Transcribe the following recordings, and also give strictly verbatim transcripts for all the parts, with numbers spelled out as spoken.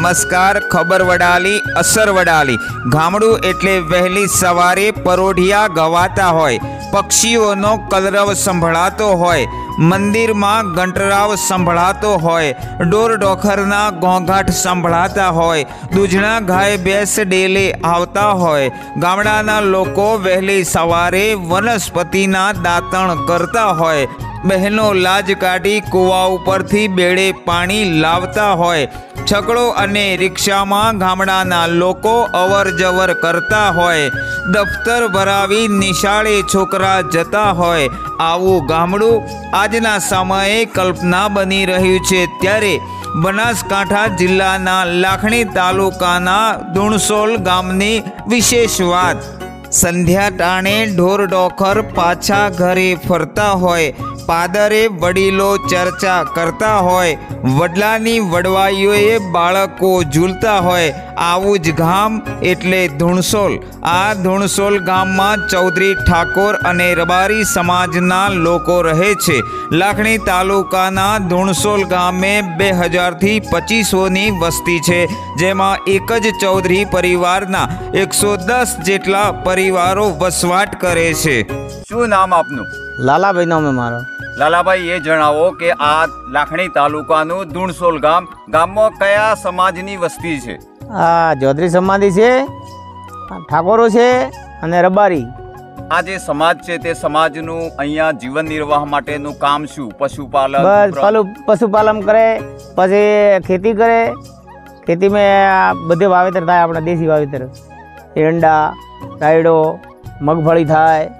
નમસ્કાર. ખબર વડાલી, અસર વડાલી. ગામડું એટલે વહેલી સવારે પરોઢિયા ગવાતા હોય, પક્ષીઓનો કલરવ સંભળાતો હોય, મંદિરમાં ઘંટરાવ સંભળાતો હોય, ઢોર ઢોખરના ઘોંઘાટ સંભળાતા હોય, દૂધણા ગાય ભેંસ ડેલે આવતા હોય. ગામડાના લોકો વહેલી સવારે વનસ્પતિના દાંતણ કરતા હોય, બહેનો લાજ કાઢી કૂવા ઉપરથી બેડે પાણી લાવતા હોય, છકડો અને રિક્ષામાં ગામડાના લોકો અવર જવર કરતા હોય, દફતર ભરાવી નિશાળે છોકરા જતા હોય. આવું ગામડું આજના સમયે કલ્પના બની રહ્યું છે. ત્યારે બનાસકાંઠા જિલ્લાના લાખણી તાલુકાના ધુણસોલ ગામની વિશેષ વાત. સંધ્યા ટાણે ઢોર ડોખર પાછા ઘરે ફરતા હોય, પાદરે વડીલો ચર્ચા કરતા હોય, વડલાની વડવાઈઓએ બાળકો ઝૂલતા હોય. આવું જ ગામ એટલે ધુણસોલ. આ ધુણસોલ ગામમાં ચૌધરી ઠાકોર અને રબારી સમાજના લોકો રહે છે. લાખણી તાલુકાના ધુણસોલ ગામે બે હજારથી પચીસોની વસ્તી છે, જેમાં એક જ ચૌધરી પરિવારના એકસો દસ જેટલા પરિવારો વસવાટ કરે છે. શું નામ આપનું? લાલાભાઈ નામ મારો. લાલાભાઈ, એ જણાવો કે આ લાખણી તાલુકાનું ધુણસોલ ગામ, ગામમાં કયા સમાજની વસ્તી છે? આ ચૌધરી સમાધિ છે, ઠાકોરો છે અને રબારી. આ જે સમાજ છે તે સમાજનું અહીંયા જીવન નિર્વાહ માટેનું કામ શું? પશુપાલન? બસ પશુપાલન કરે, પછી ખેતી કરે. ખેતીમાં બધે વાવેતર થાય, આપણા દેશી વાવેતર, એરંડા, રાયડો, મગફળી થાય.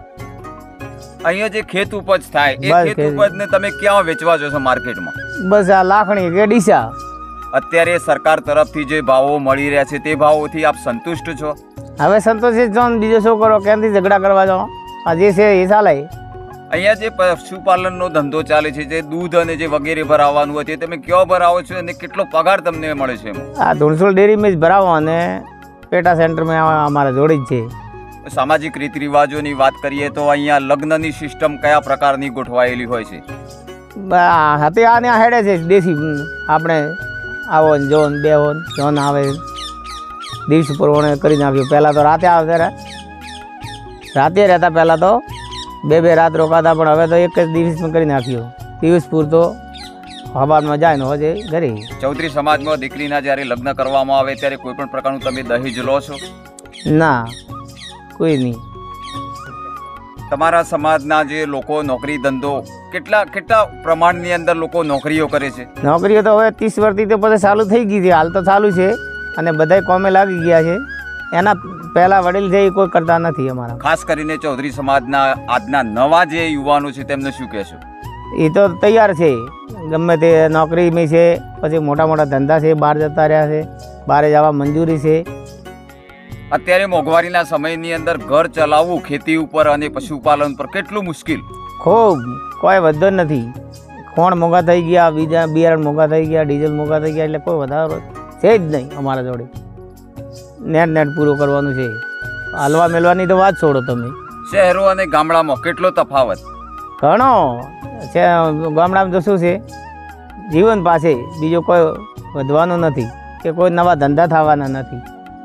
અહીંયા જે ખેત ઉપજ થાય એ ખેત ઉપજને તમે ક્યાં વેચવા જશો માર્કેટમાં? બસ આ લાખણી કે ડીસા. અત્યારે સરકાર તરફથી જે ભાવો મળી રહ્યા છે તે ભાવોથી આપ સંતુષ્ટ છો? હવે સંતોષિત છો ને બીજો શું કરો? કેમથી ઝઘડા કરવા જાઓ? આ જે છે એ ચાલે. અહીંયા જે પશુપાલનનો ધંધો ચાલે છે, જે દૂધ અને જે વગેરે ભરાવાનું હોય તે તમે ક્યાં ભરાવો છો અને કેટલો પગાર તમને મળે છે? આ ધુણસોલ ડેરીમાં જ ભરાવો અને પેટા સેન્ટરમાં અમારે જોડી જ છે. સામાજિક રીત રિવાજોની વાત કરીએ તો અહીંયા લગ્નની સિસ્ટમ કયા પ્રકારની ગોઠવાયેલી હોય છે? હતી આને હેડે છે દેશી. આપણે આવો ને જો ને બે હો જોન આવે, દિવસ પ્રમાણે કરી નાખ્યું. પહેલાં તો રાતે આવે, રાતે રહેતા પહેલાં તો બે બે રાત રોકાતા, પણ હવે તો એક જ દિવસમાં કરી નાખ્યું. દિવસ પૂરતો હવામાં જાય ને હોજે ઘરે. ચૌધરી સમાજમાં દીકરીના જ્યારે લગ્ન કરવામાં આવે ત્યારે કોઈ પણ પ્રકારનું તમે દહેજ લો છો? ના, કોઈ નહીં. તમારા સમાજના જે લોકો નોકરી ધંધો કેટલા કેટલા પ્રમાણની અંદર લોકો નોકરીઓ કરે છે? નોકરીઓ તો હવે ત્રીસ વર્ષથી તો પછી ચાલુ થઈ ગઈ છે. હાલ તો ચાલુ છે અને બધા કોમે લાગી ગયા છે. એના પહેલા વડીલ છે એ કોઈ કરતા નથી અમારા. ખાસ કરીને ચૌધરી સમાજના આજના નવા જે યુવાનો છે તેમને શું કહેશો? એ તો તૈયાર છે, ગમે તે નોકરીમાં છે, પછી મોટા મોટા ધંધા છે, બહાર જતા રહ્યા છે, બહાર જવા મંજૂરી છે. અત્યારે મોંઘવારીના સમયની અંદર ઘર ચલાવવું ખેતી ઉપર અને પશુપાલન પર કેટલું મુશ્કેલ? ખૂબ, કોઈ વધુ નથી. ખોણ મોંઘા થઈ ગયા, બીજા બિયારણ મોંઘા થઈ ગયા, ડીઝલ મોંઘા થઈ ગયા, એટલે કોઈ વધારો છે જ નહીં અમારા જોડે. નેટ નેટ પૂરું કરવાનું છે. હાલવા મેળવાની તો વાત છોડો તમે. શહેરો અને ગામડામાં કેટલો તફાવત? ઘણો છે. ગામડામાં તો શું છે, જીવન પાસે બીજો કોઈ વધવાનું નથી કે કોઈ નવા ધંધા થવાના નથી.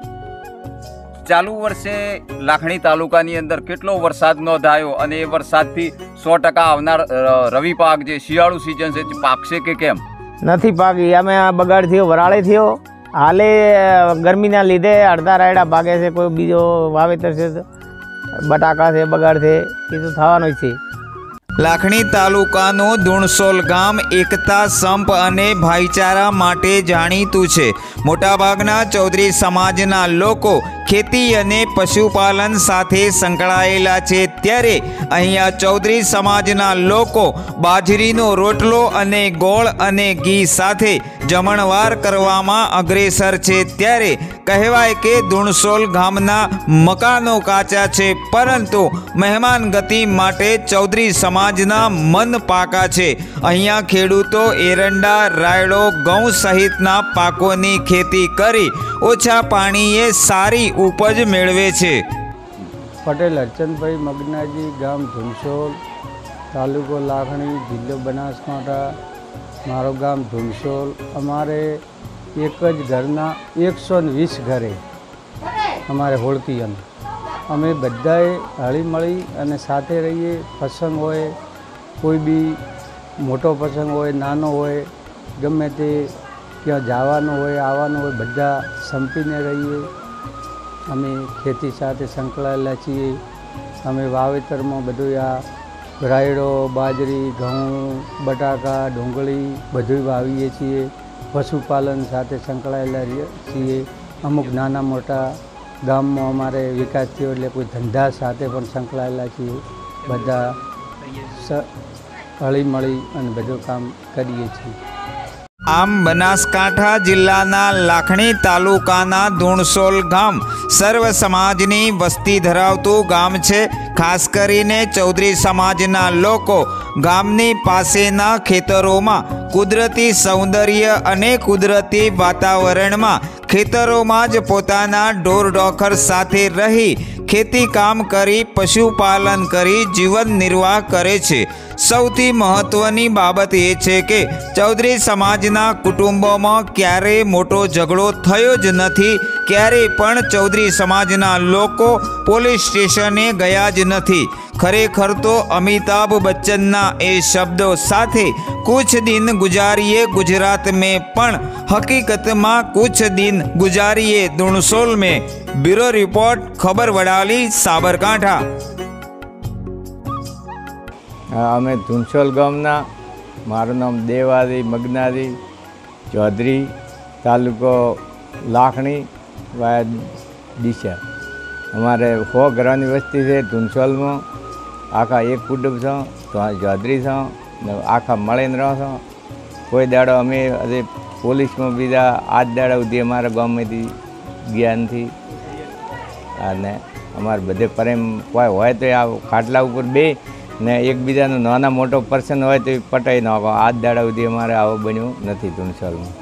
ચાલુ વર્ષે લાખણી તાલુકાની અંદર કેટલો વરસાદ નોંધાયો અને એ વરસાદથી સો ટકા આવનાર રવિ પાક જે શિયાળુ સિઝન છે પાકશે કે કેમ? નથી પાકી. અમે બગાડ થયો, વરાળે થયો. હાલે ગરમીના લીધે અડધા રાયડા ભાગે છે, કોઈ બીજો વાવેતર છે, બટાકા છે, બગાડ છે, એ તો થવાનું જ છે. લાખણી તાલુકાનું ધુણસોલ ગામ એકતા, સંપ અને ભાઈચારા માટે જાણીતું છે. મોટાભાગના ચૌધરી સમાજના લોકો ખેતી અને પશુપાલન સાથે સંકળાયેલા છે. ત્યારે અહીંયા ચૌધરી સમાજના લોકો બાજરીનો રોટલો અને ગોળ અને ઘી સાથે જમણવાર કરવામાં અગ્રેસર છે. ત્યારે કહેવાય કે ધુણસોલ ગામના મકાનો કાચા છે, પરંતુ મહેમાન ગતિ માટે ચૌધરી સમાજના મન પાકા છે. અહીંયા ખેડૂતો એરંડા, રાયડો, ઘઉં સહિતના પાકોની ખેતી કરી ઓછા પાણીએ સારી ઉપજ મેળવે છે. પટેલ હરચંદભાઈ મગનાજી, ગામ ધુણસોલ, તાલુકો લાખણી, જિલ્લો બનાસકાંઠા, મારું ગામ ધુણસોલ. અમારે એક જ ઘરના એકસો ને વીસ ઘરે અમારે હોળકીયન અમે બધાએ હળી મળી અને સાથે રહીએ. પ્રસંગ હોય, કોઈ બી મોટો પ્રસંગ હોય, નાનો હોય, ગમે તે ક્યાં જવાનું હોય, આવવાનું હોય, બધા સંપીને રહીએ. અમે ખેતી સાથે સંકળાયેલા છીએ. અમે વાવેતરમાં બધું આ રાયડો, બાજરી, ઘઉં, બટાકા, ડુંગળી બધું વાવીએ છીએ. પશુપાલન સાથે સંકળાયેલા છીએ. અમુક નાના મોટા ગામમાં અમારે વિકાસ થયો એટલે કોઈ ધંધા સાથે પણ સંકળાયેલા છીએ. બધા સ હળી મળી અને બધું કામ કરીએ છીએ. આમ બનાસકાંઠા જિલ્લાના લાખણી તાલુકાના ધુણસોલ ગામ સર્વ સમાજની વસ્તી ધરાવતું ગામ છે. ખાસ કરીને ચૌધરી સમાજના લોકો ગામની પાસેના ખેતરોમાં કુદરતી સૌંદર્ય અને કુદરતી વાતાવરણમાં ખેતરોમાં જ પોતાના ઢોર ઢોખર સાથે રહી ખેતી કામ કરી પશુપાલન કરી જીવન નિર્વાહ કરે છે. સૌથી મહત્ત્વની બાબત એ છે કે ચૌધરી સમાજના કુટુંબોમાં ક્યારેય મોટો ઝઘડો થયો જ નથી. ક્યારેય પણ ચૌધરી સમાજના લોકો પોલીસ સ્ટેશને ગયા જ નથી. ખરેખર તો અમિતાભ બચ્ચનના એ શબ્દો સાથે કુછ દિન ગુજારીએ ગુજરાત મેં પણ હકીકતમાં કુછ દિન ગુજારીએ ધુણસોલ મેં. બ્યુરો રિપોર્ટ, ખબર વડાલી, સાબરકાંઠા. અમે ધુણસોલ ગામના, મારું નામ દેવાદી મગનાદી ચૌધરી, તાલુકો લાખણી, વાયા ડીસા. અમારે સો ઘરની વસ્તી છે ધુણસોલમાં. આખા એક કુટુંબ છો તો ચૌધરી છો ને આખા મળીને રહો છો. કોઈ દાડો અમે હજી પોલીસમાં બીજા આજ દાડા સુધી અમારા ગામમાંથી ગયા નથી. અને અમારે બધે પ્રેમ કોઈ હોય તો આ ખાટલા ઉપર બે ને એકબીજાનો નાના મોટો પર્સન હોય તો એ પટાઈ નાખો. આજ દાડા સુધી અમારે આવો બન્યું નથી ધુણસોલમાં.